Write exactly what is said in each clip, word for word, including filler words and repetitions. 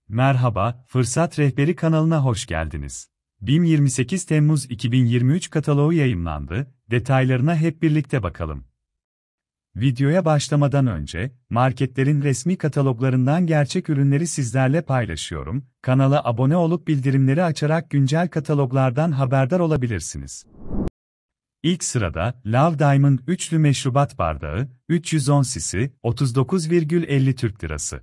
Merhaba, Fırsat Rehberi kanalına hoş geldiniz. BİM yirmi sekiz Temmuz iki bin yirmi üç kataloğu yayımlandı, detaylarına hep birlikte bakalım. Videoya başlamadan önce, marketlerin resmi kataloglarından gerçek ürünleri sizlerle paylaşıyorum, kanala abone olup bildirimleri açarak güncel kataloglardan haberdar olabilirsiniz. İlk sırada, Love Diamond üçlü meşrubat bardağı, üç yüz on sisi, otuz dokuz virgül elli Türk Lirası.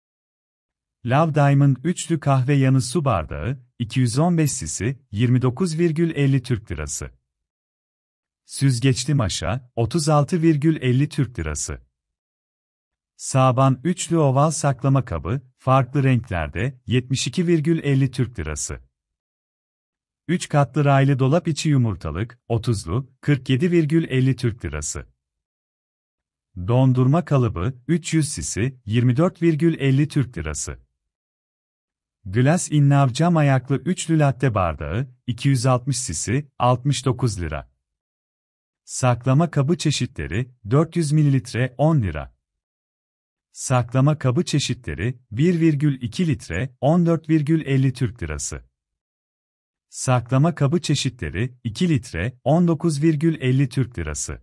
Love Diamond üçlü kahve yanı su bardağı, iki yüz on beş sisi, yirmi dokuz virgül elli Türk Lirası. Süzgeçli maşa, otuz altı virgül elli Türk Lirası. Saban üçlü oval saklama kabı, farklı renklerde, yetmiş iki virgül elli Türk Lirası. üç katlı raylı dolap içi yumurtalık, otuzlu, kırk yedi virgül elli Türk Lirası. Dondurma kalıbı, üç yüz sisi, yirmi dört virgül elli Türk Lirası. Glass Innav cam ayaklı üçlü latte bardağı, iki yüz altmış sisi, altmış dokuz lira. Saklama kabı çeşitleri, dört yüz mililitre, on lira. Saklama kabı çeşitleri, bir virgül iki litre, on dört virgül elli Türk Lirası. Saklama kabı çeşitleri, iki litre, on dokuz virgül elli Türk Lirası.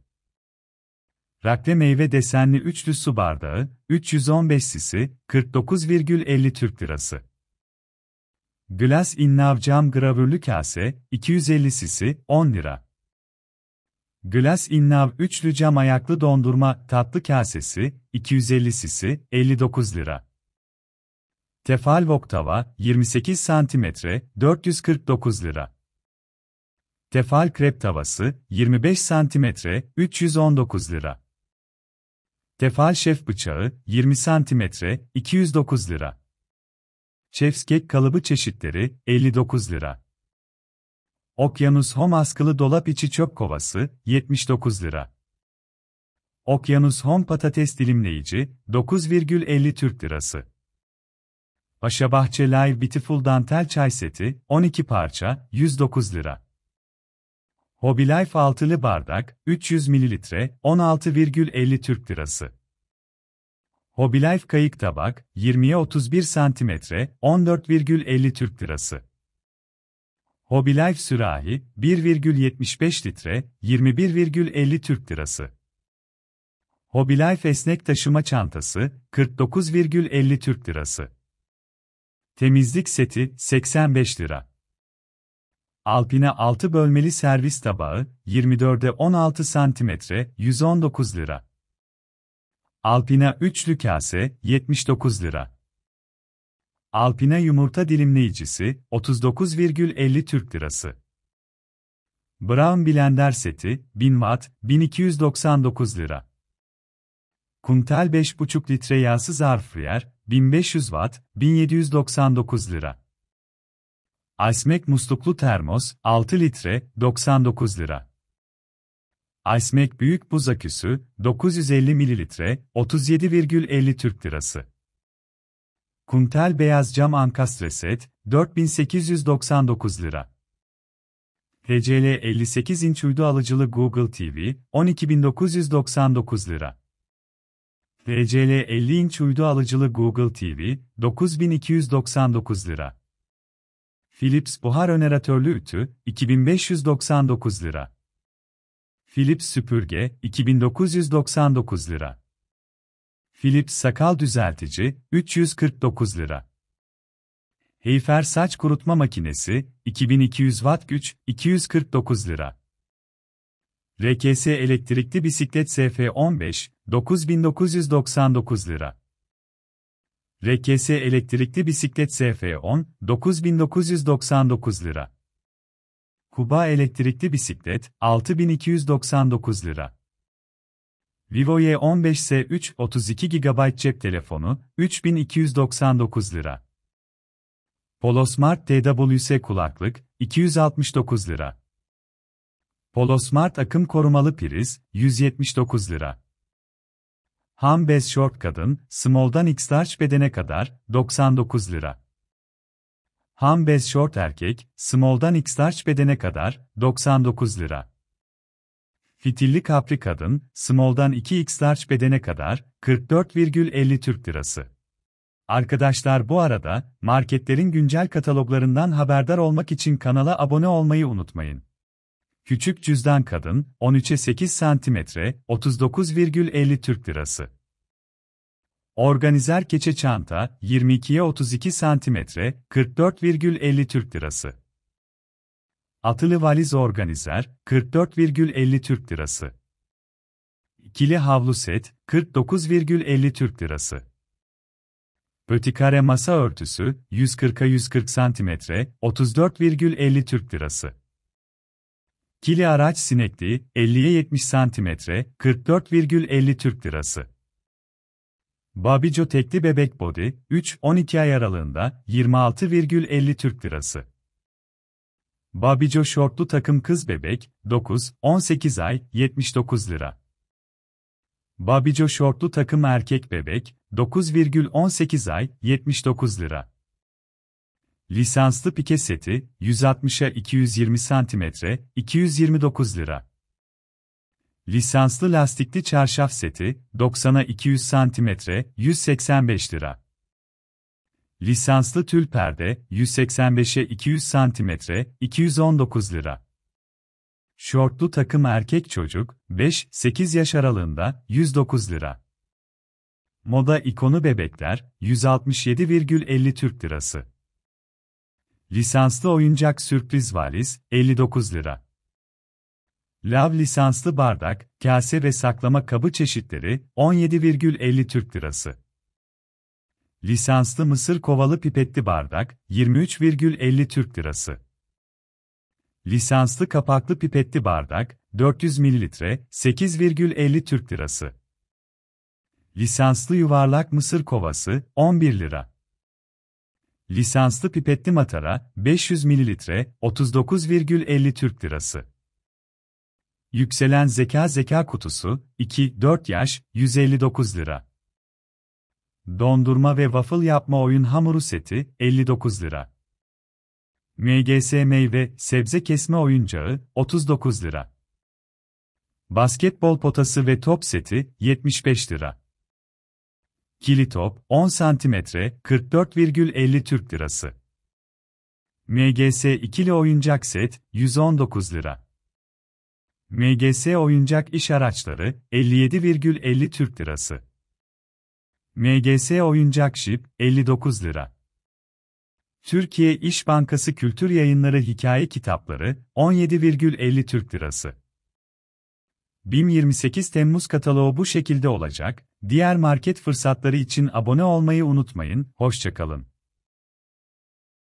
Rakle meyve desenli üçlü su bardağı, üç yüz on beş sisi, kırk dokuz virgül elli Türk Lirası. Glass Innav cam gravürlü kase, iki yüz elli sisi, on lira. Glass Innav üçlü cam ayaklı dondurma tatlı kasesi, iki yüz elli sisi, elli dokuz lira. Tefal wok tava, yirmi sekiz santimetre, dört yüz kırk dokuz lira. Tefal krep tavası, yirmi beş santimetre, üç yüz on dokuz lira. Tefal şef bıçağı, yirmi santimetre, iki yüz dokuz lira. Chef's kek kalıbı çeşitleri, elli dokuz lira. Okyanus Home askılı dolap içi çöp kovası, yetmiş dokuz lira. Okyanus Home patates dilimleyici, dokuz virgül elli Türk Lirası. Paşabahçe Live Beautiful dantel çay seti, on iki parça, yüz dokuz lira. Hobby Life altılı bardak, üç yüz mililitre, on altı virgül elli Türk Lirası. Hobby Life kayık tabak, yirmiye otuz bir santimetre, on dört virgül elli Türk Lirası. Hobby Life sürahi, bir virgül yetmiş beş litre, yirmi bir virgül elli Türk Lirası. Hobby Life esnek taşıma çantası, kırk dokuz virgül elli Türk Lirası. Temizlik seti, seksen beş lira. Alpina altı bölmeli servis tabağı, yirmi dörde on altı santimetre, yüz on dokuz lira. Alpina üçlü kase, yetmiş dokuz lira. Alpina yumurta dilimleyicisi, otuz dokuz virgül elli Türk Lirası. Brown blender seti, bin watt, bin iki yüz doksan dokuz lira. Kuntel beş buçuk litre yağsız airfryer, bin beş yüz watt, bin yedi yüz doksan dokuz lira. Icemek musluklu termos, altı litre, doksan dokuz lira. Icemek büyük buz aküsü, dokuz yüz elli mililitre, otuz yedi virgül elli Türk Lirası. Kuntel beyaz cam ankastre set, dört bin sekiz yüz doksan dokuz lira. T C L elli sekiz inç uydu alıcılı Google T V, on iki bin dokuz yüz doksan dokuz lira. T C L elli inç uydu alıcılı Google T V, dokuz bin iki yüz doksan dokuz lira. Philips buhar öneratörlü ütü, iki bin beş yüz doksan dokuz lira. Philips süpürge, iki bin dokuz yüz doksan dokuz lira. Philips sakal düzeltici, üç yüz kırk dokuz lira. Heyfer saç kurutma makinesi, iki bin iki yüz watt güç, iki yüz kırk dokuz lira. R K S elektrikli bisiklet S F on beş, dokuz bin dokuz yüz doksan dokuz lira. R K S elektrikli bisiklet S F on, dokuz bin dokuz yüz doksan dokuz lira. Kuba elektrikli bisiklet, altı bin iki yüz doksan dokuz lira. Vivo Y on beş S üç, otuz iki gigabayt cep telefonu, üç bin iki yüz doksan dokuz lira. Polosmart T W S kulaklık, iki yüz altmış dokuz lira. Polosmart akım korumalı priz, yüz yetmiş dokuz lira. Ham bez şort kadın, small'dan X large bedene kadar, doksan dokuz lira. Ham bez şort erkek, small'dan X large bedene kadar, doksan dokuz lira. Fitilli kapri kadın, small'dan iki X large bedene kadar, kırk dört virgül elli Türk Lirası. Arkadaşlar bu arada, marketlerin güncel kataloglarından haberdar olmak için kanala abone olmayı unutmayın. Küçük cüzdan kadın, on üçe sekiz santimetre, otuz dokuz virgül elli Türk lirası. Organizer keçe çanta, yirmi ikiye otuz iki santimetre, kırk dört virgül elli Türk lirası. Atılı valiz organizer, kırk dört virgül elli Türk lirası. İkili havlu set, kırk dokuz virgül elli Türk lirası. Pötikare masa örtüsü, yüz kırka yüz kırk santimetre, otuz dört virgül elli Türk lirası. Kili araç sinekliği, elliye yetmiş santimetre, kırk dört virgül elli Türk lirası. Babico tekli bebek body, üç on iki ay aralığında, yirmi altı virgül elli Türk lirası. Babico şortlu takım kız bebek, dokuz on sekiz ay, yetmiş dokuz lira. Babico şortlu takım erkek bebek, dokuz virgül on sekiz ay, yetmiş dokuz lira. Lisanslı pike seti, yüz altmışa iki yüz yirmi santimetre, iki yüz yirmi dokuz lira. Lisanslı lastikli çarşaf seti, doksana iki yüz santimetre, yüz seksen beş lira. Lisanslı tül perde, yüz seksen beşe iki yüz santimetre, iki yüz on dokuz lira. Şortlu takım erkek çocuk, beş sekiz yaş aralığında, yüz dokuz lira. Moda ikonu bebekler, yüz altmış yedi virgül elli Türk lirası. Lisanslı oyuncak sürpriz valiz, elli dokuz lira. Lav lisanslı bardak, kase ve saklama kabı çeşitleri, on yedi virgül elli Türk lirası. Lisanslı mısır kovalı pipetli bardak, yirmi üç virgül elli Türk lirası. Lisanslı kapaklı pipetli bardak, dört yüz mililitre, sekiz virgül elli Türk lirası. Lisanslı yuvarlak mısır kovası, on bir lira. Lisanslı pipetli matara, beş yüz mililitre, otuz dokuz virgül elli Türk lirası. Yükselen zeka zeka kutusu, iki dört yaş, yüz elli dokuz lira. Dondurma ve waffle yapma oyun hamuru seti, elli dokuz lira. M G S meyve, sebze kesme oyuncağı, otuz dokuz lira. Basketbol potası ve top seti, yetmiş beş lira. Kili top, on santimetre, kırk dört virgül elli Türk lirası. M G S ikili oyuncak set, yüz on dokuz lira. M G S oyuncak iş araçları, elli yedi virgül elli Türk lirası. M G S oyuncak şip, elli dokuz lira. Türkiye İş Bankası Kültür Yayınları hikaye kitapları, on yedi virgül elli Türk lirası. BİM yirmi sekiz Temmuz kataloğu bu şekilde olacak. Diğer market fırsatları için abone olmayı unutmayın. Hoşça kalın.